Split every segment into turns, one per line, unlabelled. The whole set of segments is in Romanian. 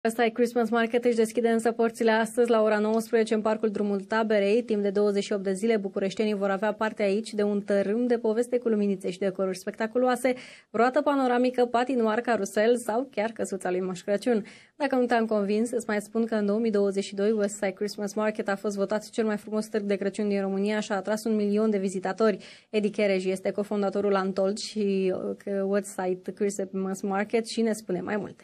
Ăsta e Christmas Market, își deschide însă porțile astăzi la ora 19 în Parcul Drumul Taberei. Timp de 28 de zile, bucureștenii vor avea parte aici de un tărâm de poveste cu luminițe și decoruri spectaculoase, roată panoramică, patinoar, carusel sau chiar căsuța lui Moș Crăciun. Dacă nu te-am convins, îți mai spun că în 2022 Westside Christmas Market a fost votat cel mai frumos târg de Crăciun din România și a atras 1 milion de vizitatori. Edi Cherej este cofondatorul Antold și Westside Christmas Market și ne spune mai multe.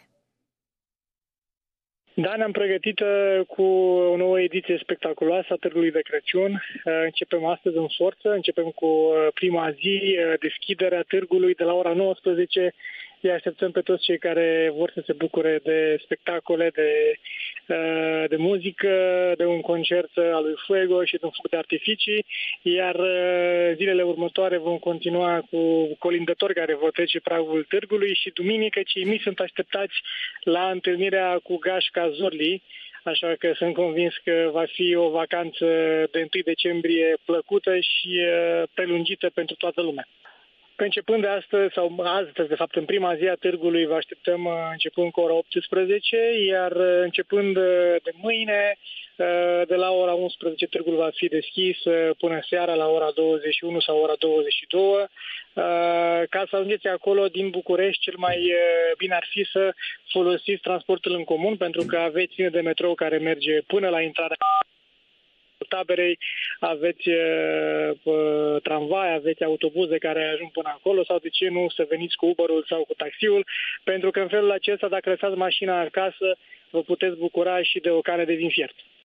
Da, ne-am pregătit cu o nouă ediție spectaculoasă a Târgului de Crăciun. Începem astăzi în forță, începem cu prima zi, deschiderea târgului de la ora 19. Îi așteptăm pe toți cei care vor să se bucure de spectacole, de muzică, de un concert al lui Fuego și de un foc de artificii, iar zilele următoare vom continua cu colindători care vor trece pragul târgului și duminică cei mici sunt așteptați la întâlnirea cu Gașca Zorli, așa că sunt convins că va fi o vacanță de 1 decembrie plăcută și prelungită pentru toată lumea. Începând de astăzi, sau astăzi, de fapt, în prima zi a târgului, vă așteptăm începând cu ora 18, iar începând de mâine, de la ora 11, târgul va fi deschis până seara la ora 21 sau ora 22. Ca să ajungeți acolo din București, cel mai bine ar fi să folosiți transportul în comun, pentru că aveți linie de metrou care merge până la intrarea Taberei, aveți tramvai, aveți autobuze care ajung până acolo sau de ce nu să veniți cu Uber-ul sau cu taxiul, pentru că în felul acesta, dacă lăsați mașina acasă, vă puteți bucura și de o cană de vin fiert.